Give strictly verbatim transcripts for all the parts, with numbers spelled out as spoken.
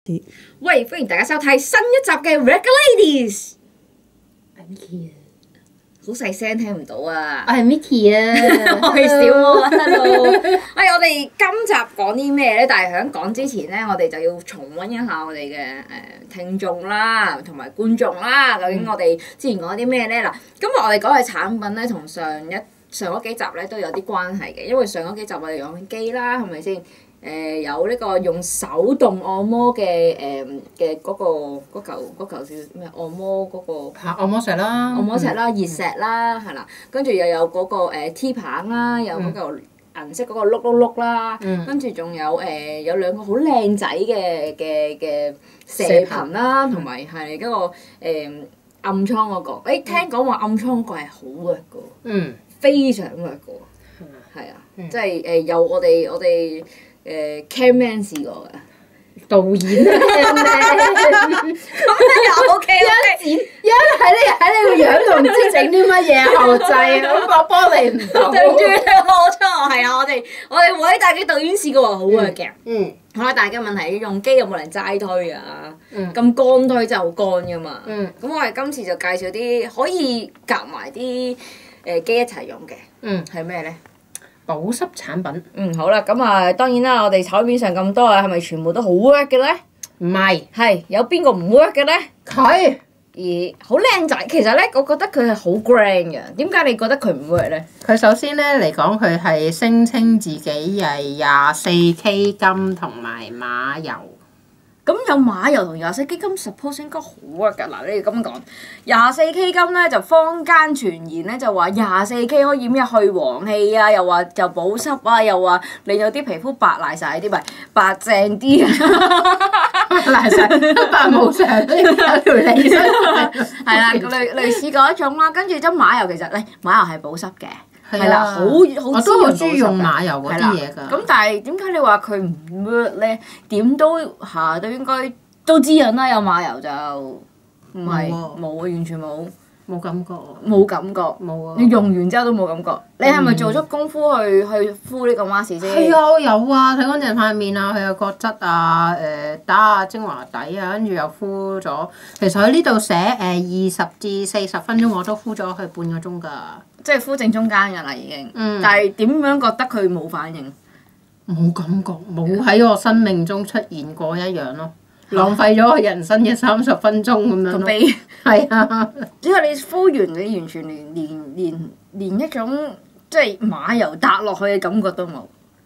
啲。 喂，歡迎大家收睇新一集嘅 Reguladies。 係 Micky 啊！ 好細聲聽唔到啊！ 我係 Micky 啊！ 我係小魔啊，hello！喂，我哋今集講啲咩咧？但係喺講之前咧，我哋就要重溫一下我哋嘅誒聽眾啦，同埋觀眾啦。究竟我哋之前講啲咩咧？嗱，今日我哋講嘅產品咧，同上一上嗰幾集咧都有啲關係嘅，因為上嗰幾集我哋用機啦，係咪先？誒、呃、有呢個用手動按摩嘅誒嘅嗰個嗰嚿嗰嚿叫咩按摩嗰、嗰個按摩石啦， 按摩石啦、熱石啦，係啦，跟住又有嗰、嗰個、呃、T 棒啦，有嗰嚿銀色嗰個碌碌碌啦，跟住仲有誒、呃、有兩個好靚仔嘅嘅嘅射頻啦，同埋係嗰個誒、呃、暗瘡嗰、嗰個。誒、欸、聽講話暗瘡嗰個係好 work 嘅，嗯，非常 work 嘅，係啊，即係誒有我哋我哋。誒 camman 試過嘅導演啊， 咁又 OK 一剪一喺你喺你個樣度唔知整啲乜嘢後製，咁我幫你唔到。 對住我錯，係啊！我哋我哋偉大嘅導演試過話好嘅， 嗯， 好啦，但係嘅問題，用機有冇人齋推啊？咁乾推真係好乾噶嘛。嗯，咁我哋今次就介紹啲可以夾埋啲誒機一齊用嘅。嗯，係咩咧？ 保濕產品。 嗯，好啦，咁啊，當然啦，我哋台面上咁多啊，係咪全部都好 work 嘅咧？ 唔係， 係有邊個唔 work 嘅咧？ 佢而好靚仔，其實咧，我覺得佢係好 grand 嘅。點解你覺得佢唔 work 咧？ 佢首先咧嚟講，佢係聲稱自己係廿四 K 金同埋馬油。 咁有馬油同廿四 K 金 suppose 應該好 work 㗎。嗱，你哋咁講，廿四 K 金咧就坊間傳言咧就話廿四 K 可以咩去黃氣啊，又話就保濕啊，又話令到啲皮膚白賴晒啲，咪白淨啲啊， 賴晒，白冇上都有條脷出嚟。 係啦，類類似嗰一種啦。跟住咁馬油其實咧，馬油係保濕嘅。係啦，好好我都好中意用馬油嗰啲嘢㗎。 咁但係點解你話佢唔 work 咧？點都嚇都應該都知人啦，有馬油就唔係冇啊，完全冇冇感覺， 冇感覺， 冇啊！ 你用完之後都冇感覺。你係咪做咗功夫去去敷呢個 mask 先？ 係啊，我有啊，睇乾淨塊面啊，佢有角質啊，誒打下精華底啊，跟住又敷咗。其實喺呢度寫誒二十至四十分鐘，我都敷咗佢半個鐘㗎。 即係敷正中間㗎啦，已經。嗯。但係點樣覺得佢冇反應？ 冇感覺，冇喺我生命中出現過一樣咯，浪費咗我人生嘅三十分鐘咁樣咯。 悲。係啊。 因為你敷完，你完全連連連連一種即係馬油搭落去嘅感覺都冇，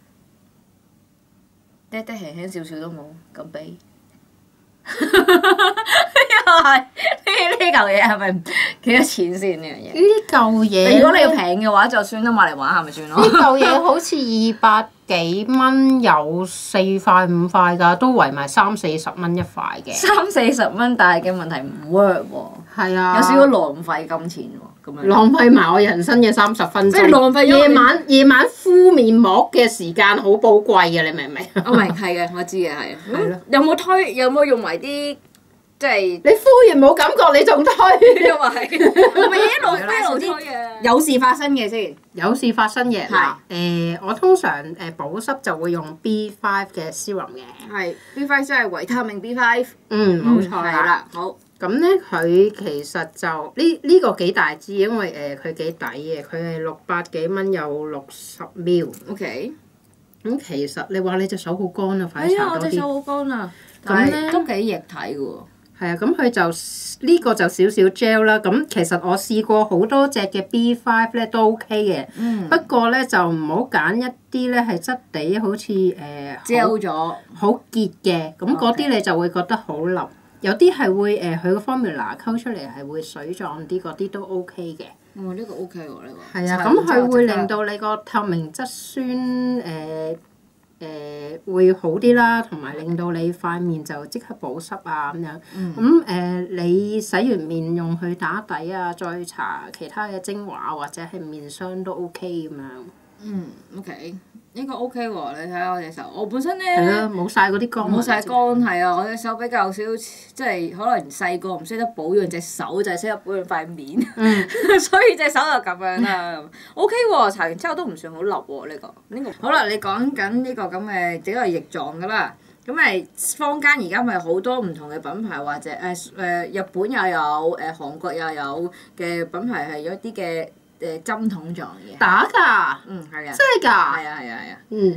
嗲嗲輕輕少少都冇，咁悲。又係呢呢嚿嘢係咪幾多錢先呢樣嘢？ 呢嚿嘢， 如果你要平嘅話，就算都買嚟玩下咪算咯。 呢嚿嘢好似二百幾蚊有四塊五塊㗎，都圍埋三四十蚊一塊嘅。 三四十蚊，但係嘅問題唔 work 喎。 係啊。有少少浪費金錢喎，咁樣。 浪費埋我人生嘅三十分鐘。 即係浪費咗夜晚夜晚敷面膜嘅時間好寶貴嘅，你明唔明？ 我明係嘅，我知嘅係。係咯。有冇推？有冇用埋啲？即係你敷完冇感覺，你仲推？ 又話係，係咪一路一路推嘅？有事發生嘅先。 有事發生嘅。 係。 誒，我通常誒保濕就會用 B 五 嘅 serum 嘅。 係 B 五 即係維他命 B 五。 嗯，冇錯係啦。好。 咁咧，佢其實就呢呢個幾大支，因為誒佢幾抵嘅，佢係六百幾蚊有六十 ml。 OK。 咁其實你話你隻手好乾啊，快啲搽多啲。 係啊，我隻手好乾啊。咁咧都幾液體嘅喎。係啊，咁佢就呢、這個就少少 gel 啦。咁其實我試過好多隻嘅 B 五 咧都 OK 嘅。嗯。不過咧就唔好揀一啲咧係質地好似誒 gel 咗好結嘅，咁嗰啲你就會覺得好腍。有啲係會誒佢個 formula 溝出嚟係會水狀啲，嗰啲都 OK 嘅。 哦，呢、這個 OK 喎，呢、這個。 係啊，咁佢會令到你個透明質酸誒。呃誒、呃、會好啲啦，同埋令到你塊面就即刻保濕啊咁樣。咁誒、嗯呃，你洗完面用去打底啊，再搽其他嘅精華或者係面霜都 OK 咁樣。 嗯 ，OK。應該 OK 喎，你睇下我隻手，我本身咧係咯，冇晒嗰啲乾， 冇晒乾係啊！我隻手比較少，即係可能細個唔識得保養隻手，就係識得保養塊面，嗯、所以隻手就咁樣啦。OK 喎，搽完之後都唔算好笠喎呢個。呢、呢個好啦，你講緊呢個咁嘅，整個液狀噶啦。 咁誒坊間而家咪好多唔同嘅品牌，或者誒誒日本又有誒韓國又有嘅品牌係有一啲嘅誒針筒狀嘅。 打㗎？ 嗯，係啊。 真係㗎？ 係啊係啊係啊。 嗯。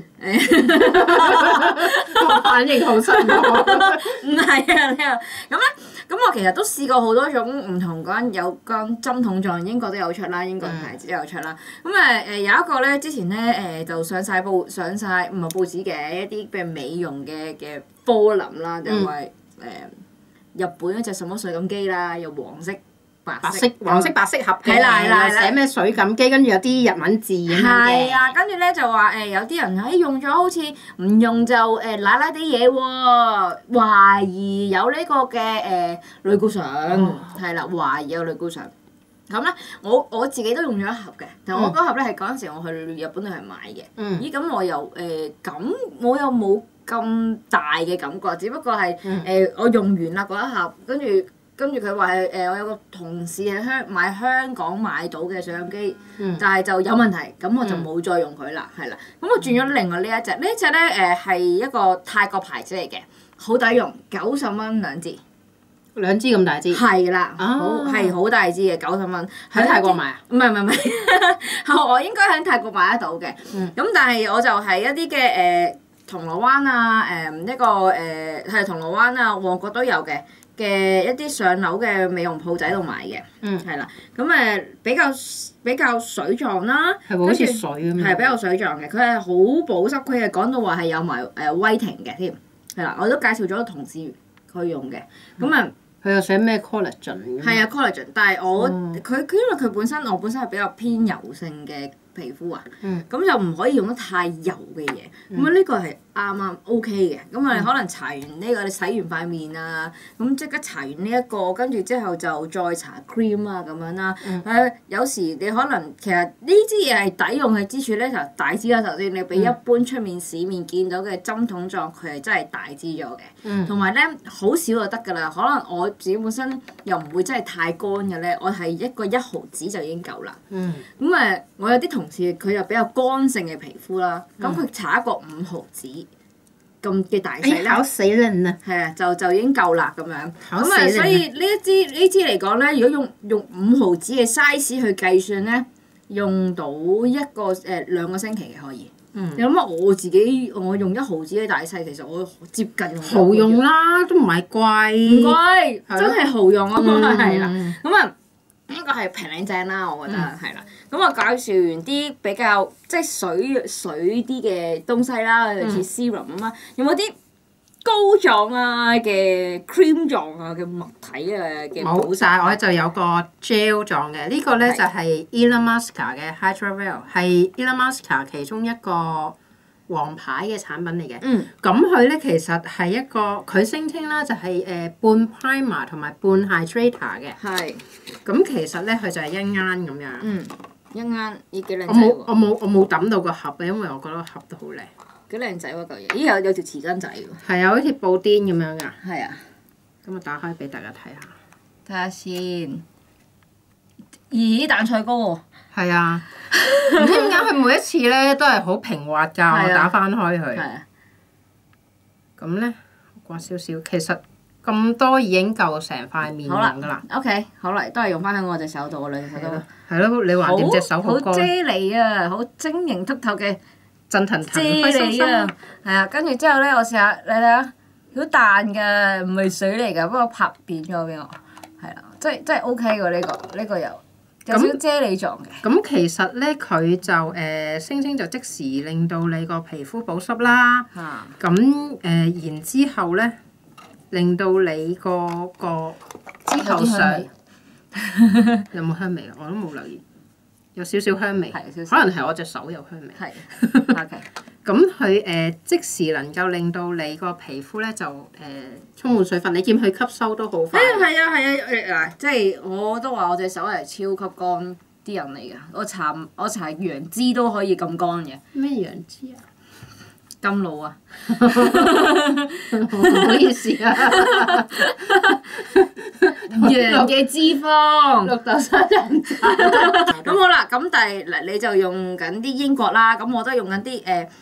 我反應好失望。 唔係啊，你又咁咧？咁我其實都試過好多種唔同嗰間有間針筒狀，英國都有出啦，英國牌子都有出啦。咁誒誒有一個咧，之前咧誒、呃、就上晒報上晒唔係報紙嘅一啲嘅美容嘅嘅科林啦，就係、是、誒、呃、日本一隻什麼水感機啦，有黃色。白色、 黃色、白色盒嘅， 係啦係啦， 寫咩水感機，跟住有啲日文字咁樣嘅。 係啊，跟住咧就話誒、呃、有啲人喺、哎、用咗好似唔用就誒瀨瀨啲嘢喎，懷疑有呢個嘅誒類固醇，係啦、哦，懷疑有類固醇。咁咧，我我自己都用咗一盒嘅，但我嗰盒咧係嗰陣時我去日本度係買嘅。嗯、咦？咁我又誒咁，我又冇咁大嘅感覺，只不過係誒、嗯呃、我用完啦嗰一盒，跟住。跟住佢話係誒，我有個同事喺香買香港買到嘅水飲機，嗯、但係就有問題，咁我就冇再用佢啦，係啦、嗯。咁我轉咗另外呢一隻，呢一隻咧誒係一個泰國牌子嚟嘅，好抵用，九十蚊兩支。 兩支咁大支？ 係啦，好係好大支嘅，九十蚊。 喺泰國買啊？ 唔係唔係唔係，我應該喺泰國買得到嘅。咁、嗯、但係我就係一啲嘅誒銅鑼灣啊，誒一個誒係銅鑼灣啊，旺角都有嘅。嘅一啲上樓嘅美容鋪仔度買嘅，係啦、嗯，咁誒比較比較水狀啦， 係會好似水咁樣， 係比較水狀嘅，佢係好保濕，佢係講到話係有埋誒威婷嘅添，係啦，我都介紹咗同事去用嘅，咁啊、嗯， 佢又寫咩 collagen？ 係啊 collagen，但係我佢佢、嗯、因為佢本身我本身係比較偏油性嘅皮膚啊，咁、嗯、就唔可以用得太油嘅嘢，咁啊呢個係啱啱 OK 嘅，咁啊、嗯、可能搽完呢、這個你洗完塊面啊，咁即刻搽完呢、這、一個，跟住之後就再搽 cream 啊咁樣啦。誒、嗯呃、有時你可能其實呢支嘢係抵用嘅之處咧，就大支啦。首先你比一般出面市面見到嘅針筒狀，佢係真係大支咗嘅，同埋咧好少就得㗎啦。可能我自己本身又唔會真係太乾嘅咧，我係一個一毫子就已經夠啦。咁誒、嗯，我有啲同事佢又比較乾性嘅皮膚啦，咁佢搽一個五毫子。咁嘅大細咧， 考死人啊！ 係啊，就就已經夠啦咁樣。咁啊，所以呢一支呢支嚟講咧，如果用用五毫子嘅 size 去計算咧，用到一個誒、呃、兩個星期嘅可以。嗯。你諗下我自己，我用一毫子嘅大細，其實我接近好用啦，都唔係貴。 唔貴，的真係好用啊！係啦、嗯，咁啊。呢個係平靚正啦，我覺得係啦。咁我介紹完啲比較即係水水啲嘅東西啦，類似 serum 咁啦，有冇啲膏狀啊嘅 cream 狀啊嘅物體啊嘅？ 冇晒，我就有個 gel 狀嘅，呢個咧就係 Illamasqua 嘅 Hydra Gel，係 Illamasqua 其中一個王牌嘅產品嚟嘅，咁佢咧其實係一個佢聲稱啦，就係誒半 primer 同埋半 hydrator 嘅。係。咁其實咧，佢就係一啱咁樣。嗯，一啱，咦幾靚仔喎！我冇我冇我冇揼到個盒啊，因為我覺得個盒都好靚。 幾靚仔喎嚿嘢！咦有有條匙羹仔喎。 係啊，好似布甸咁樣㗎。 係啊。 咁我打開俾大家睇下。 睇下先。咦蛋菜糕喎！ 係啊，唔知點解佢每一次咧都係好平滑㗎，我打翻開佢。係啊。咁咧，刮少少，其實咁多已經夠成塊面用㗎啦。 OK，好啦，都係用翻喺我隻手度啦，其實都。 係咯，你話掂隻手好乾。 好啫喱啊！好晶瑩剔透嘅震騰騰啫喱啊！係啊，跟住之後咧，我試下你睇下，好彈㗎，唔係水嚟㗎，不過拍扁咗俾我。係啦，即係即係 OK 喎呢個呢個又。有少少啫喱狀嘅。 咁其實咧，佢就誒聲稱就即時令到你個皮膚保濕啦。嚇、啊。咁誒、呃、然之後咧，令到你個個之後上有冇香味啊？我都冇留意，有少少香味。係少少。可能係我隻手有香味。係。O K。咁佢誒即時能夠令到你個皮膚咧就誒、呃、充滿水分，你見佢吸收都好快。 誒係啊係啊誒嗱，即係我都話我隻手係超級乾啲人嚟㗎，我搽我搽楊枝都可以咁乾嘅。 咩楊枝啊？ 甘露啊！ 唔好意思啊。 羊嘅脂肪。 綠豆沙人茶。 咁好啦，咁但係嗱你就用緊啲英國啦，咁我都用緊啲誒。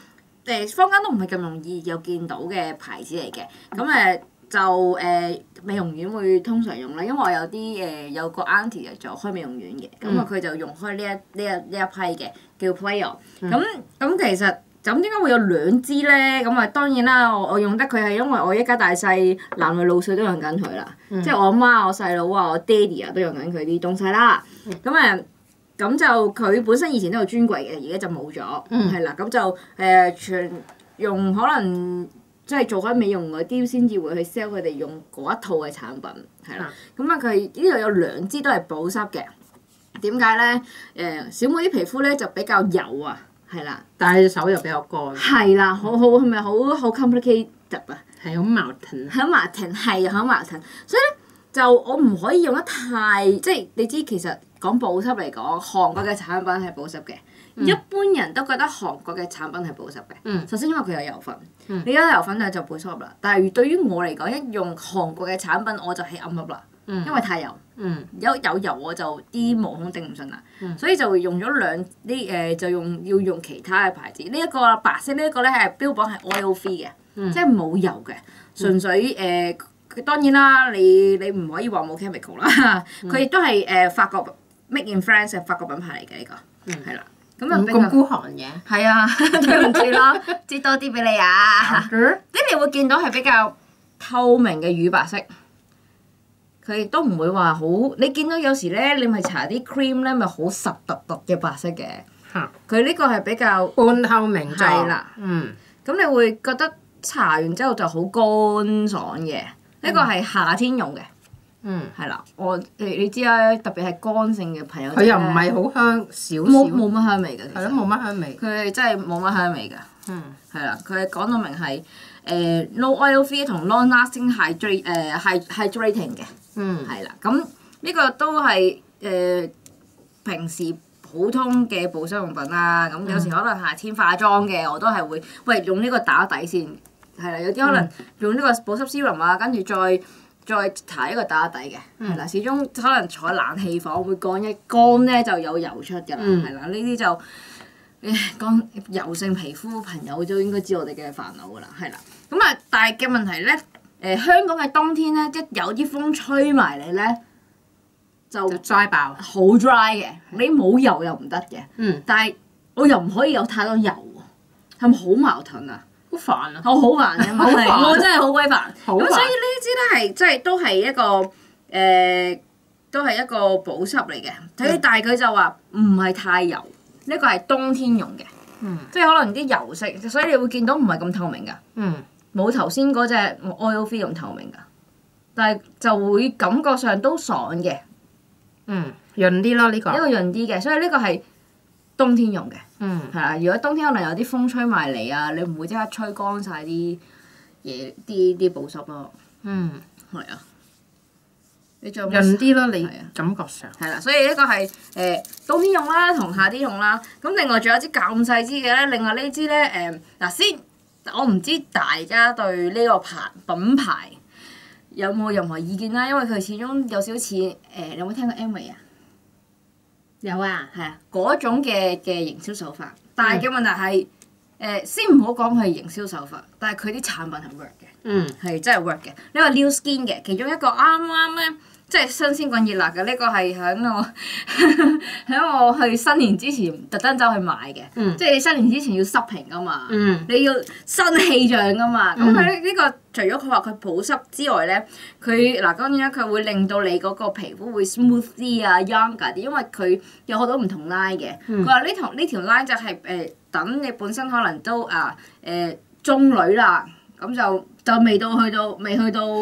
誒坊間都唔係咁容易有見到嘅牌子嚟嘅。咁誒就誒美容院會通常用啦，因為我有啲誒有個 auntie 係做開美容院嘅，咁啊佢就用開呢一呢一呢一批嘅叫 Playo。咁咁其實咁點解會有兩支咧？咁啊當然啦，我我用得佢係因為我一家大細男女老少都用緊佢啦，即係我阿媽、我細佬啊、我爹哋啊都用緊佢啲東西啦。咁誒。咁就佢本身以前都有專櫃嘅，而家就冇咗，係啦、嗯。咁就誒、呃、全用可能即係做開美容嗰啲先至會去 sell 佢哋用嗰一套嘅產品，係啦。咁啊佢呢度有兩支都係保濕嘅，點解咧？誒、呃、小妹啲皮膚咧就比較油啊，係啦。 但係隻手又比較乾。 係啦，好好係咪好好 complicated 啊？ 係好矛盾。 好矛盾係好矛盾，所以咧就我唔可以用得太即係你知其實。講保濕嚟講，韓國嘅產品係保濕嘅。嗯、一般人都覺得韓國嘅產品係保濕嘅。嗯、首先因為佢有油分，嗯、你有油分咧就保濕啦。但係對於我嚟講，一用韓國嘅產品我就起暗粒啦，嗯、因為太油。嗯、有有油我就啲毛孔頂唔順啦，嗯、所以就用咗兩呢誒就用要用其他嘅牌子。呢、這、一個白色呢一個咧係標榜係 oil free 嘅，嗯、即係冇油嘅，純粹誒。呃當然啦，你你唔可以話冇 chemical 啦，佢亦都係誒法國 Made in France 嘅法國品牌嚟嘅呢個，係啦、嗯，咁啊比較孤寒嘅， 係啊，對唔住啦，知多啲俾你啊，即你會見到係比較透明嘅乳白色，佢亦都唔會話好，你見到有時咧，你咪搽啲 cream 咧，咪好實突突嘅白色嘅，佢呢、嗯、個係比較半透明狀，係啦， 嗯，咁你會覺得搽完之後就好乾爽嘅。呢個係夏天用嘅，嗯，係啦，我你你知啦，特別係乾性嘅朋友， 佢又唔係好香，少少， 冇冇乜香味嘅， 係咯，冇乜香味， 佢係真係冇乜香味㗎，嗯，係啦，佢係講到明係誒、呃、no oil free 同 long lasting hydrate 誒 hy hydrating 嘅，嗯，係啦，咁呢個都係誒、呃、平時普通嘅保濕用品啦，咁有時可能夏天化妝嘅我都係會喂用呢個打底先。係啦，有啲可能用呢個保濕 serum 啊，跟住再再搽一個打底嘅，係啦、嗯。始終可能坐冷氣房會乾一乾咧就有油出㗎啦，係啦、嗯。呢啲就誒乾油性皮膚朋友都應該知我哋嘅煩惱㗎啦，係啦。咁啊，但係嘅問題咧，誒、呃、香港嘅冬天咧，一有啲風吹埋嚟咧，就 dry 爆， 好 dry 嘅。你冇油又唔得嘅，嗯、但係我又唔可以有太多油喎，係咪好矛盾啊？ 好煩啊！ 我好煩嘅， 煩我真係好鬼煩。咁煩所以呢支咧係即係都係一個誒、呃，都係一個保濕嚟嘅。睇、嗯、但係佢就話唔係太油，呢、呢個係冬天用嘅，嗯、即係可能啲油色，所以你會見到唔係咁透明㗎，冇頭先嗰隻 oil free 咁透明㗎，但係就會感覺上都爽嘅， 嗯，潤啲咯呢個， 呢個潤啲嘅，所以呢個係冬天用嘅。嗯，係啊！如果冬天可能有啲風吹埋嚟啊，你唔會即刻吹乾晒啲嘢，啲啲保濕咯。嗯，係啊。你仲有潤啲咯，你感覺上。 係啦，所以呢個係誒、呃、冬天用啦，同夏天用啦。咁另外仲有支咁細支嘅咧，另外呢支咧誒嗱先，我唔知大家對呢個牌品牌有冇任何意見啦，因為佢始終有少少似誒，你有冇聽過 Amway 啊？ 有啊， 係啊，嗰種嘅嘅營銷手法，但係嘅問題係誒、呃，先唔好講佢係營銷手法，但係佢啲產品係 work 嘅，嗯，係真係 work 嘅。呢個 New Skin 嘅其中一個啱啱咧，即係新鮮滾熱辣嘅，呢、這個係喺我喺我去新年之前特登走去買嘅，嗯、即係你新年之前要濕平噶嘛，嗯、你要新氣象噶嘛，咁佢呢個。除咗佢話佢保濕之外咧，佢嗱當然啦，佢會令到你嗰個皮膚會 smooth 啲啊 younger 啲，因為佢有好多唔同 line 嘅。佢話呢條呢條 line 就係、是、誒、呃、等你本身可能都啊誒、呃、中女啦，咁就就未到去到未去到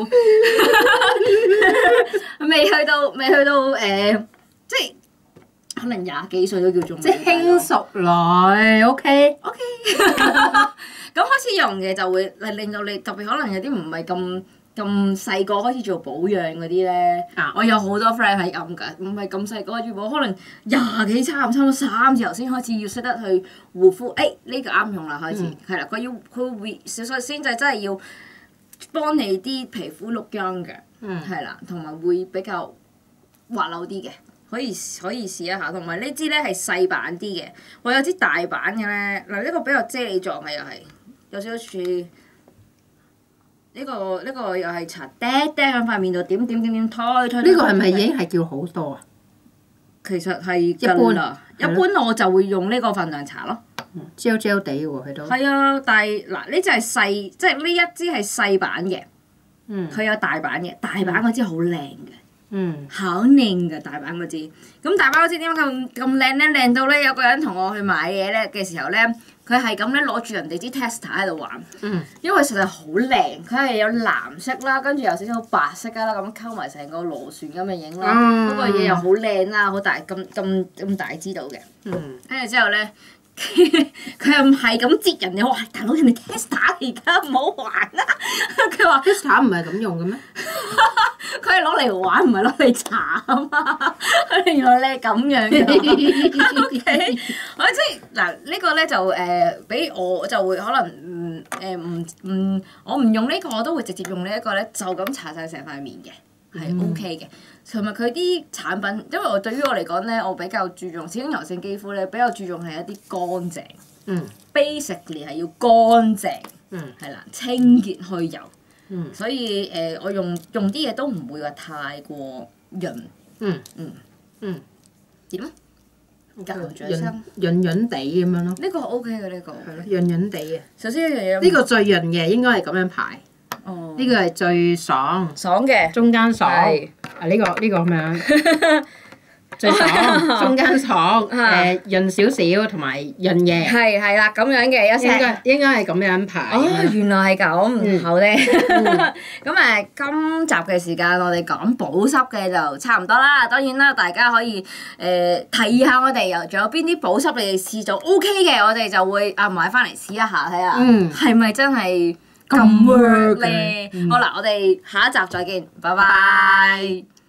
未去到未去到誒、呃，即係可能廿幾歲都叫中女。 即係輕熟女，OK OK。咁開始用嘅就會令到你特別可能有啲唔係咁咁細個開始做保養嗰啲咧，啊、我有好多 friend 係咁㗎，唔係咁細個開始保，可能廿幾差唔差唔多三字頭先開始要識得去護膚，誒呢個啱用啦開始，係啦、嗯，佢要佢會少少先就真係要幫你啲皮膚 look young 嘅，係啦、嗯，同埋會比較滑溜啲嘅， 可以可以試一下。同埋呢支咧係細版啲嘅，我有支大版嘅咧，嗱呢個比較啫喱狀嘅又係有少少似呢個呢個又係搽嗲嗲喺塊面度點點點點推推。 呢個係咪已經係叫好多啊？ 其實係一般啦，一般我就會用呢個份量搽咯。 焦焦地喎，佢都。 係啊，但係嗱呢隻係細，即係呢一支係細版嘅。 嗯。 佢有大版嘅，大版嗰支好靚嘅。 嗯。 好靚㗎大版嗰支，咁大版嗰支點解咁咁靚咧？靚到咧有個人同我去買嘢咧嘅時候咧，佢係咁咧攞住人哋支 tester 喺度玩。 嗯。因為實在好靚，佢係有藍色啦，跟住有少少白色啦，咁溝埋成個螺旋咁嘅影啦。嗰、嗯、個嘢又好靚啦，好大咁咁咁大支到嘅。嗯。跟住之後咧。佢又唔係咁接人哋，我話大佬人哋 tester 嚟㗎，唔好玩啦！佢話 tester 唔係咁用嘅咩？ 佢係攞嚟玩，唔係攞嚟搽啊嘛！原來你係咁樣嘅。O K， 我即係嗱呢個咧就誒，俾、呃、我就會可能誒唔唔，我唔用呢個，我都會直接用呢一個咧，就咁搽晒成塊面嘅，係 O K 嘅。同埋佢啲產品，因為我對於我嚟講咧，我比較注重始終油性肌膚咧，比較注重係一啲乾淨。嗯。Basically 係要乾淨。嗯。係啦，清潔去油。嗯。所以誒、呃，我用用啲嘢都唔會話太過潤。嗯。嗯。嗯。點啊？潤潤潤潤地咁樣咯。 呢個 O K 嘅呢個。 係咯，潤潤地嘅。 首先一樣嘢。 呢個最潤嘅應該係咁樣排。哦。呢個係最爽。 爽嘅。 中間爽。係。啊！呢個呢個咁樣最爽，中間爽，誒潤少少同埋潤嘅。係係啦，咁樣嘅一 set。應該應該係咁樣排。 哦，原來係咁，好咧。咁誒，今集嘅時間我哋講保濕嘅就差唔多啦。當然啦，大家可以誒提議下我哋又仲有邊啲保濕你哋試咗 O K 嘅，我哋就會啊買翻嚟試一下睇下，係咪真係咁 work 咧？好啦，我哋下一集再見，拜拜。